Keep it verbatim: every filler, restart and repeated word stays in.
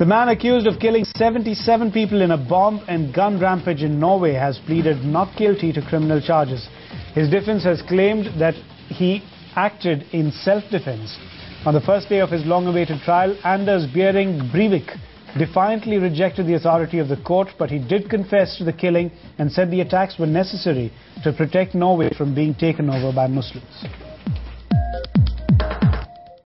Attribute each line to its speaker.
Speaker 1: The man accused of killing seventy-seven people in a bomb and gun rampage in Norway has pleaded not guilty to criminal charges. His defense has claimed that he acted in self-defense. On the first day of his long-awaited trial, Anders Behring Breivik defiantly rejected the authority of the court, but he did confess to the killing and said the attacks were necessary to protect Norway from being taken over by Muslims.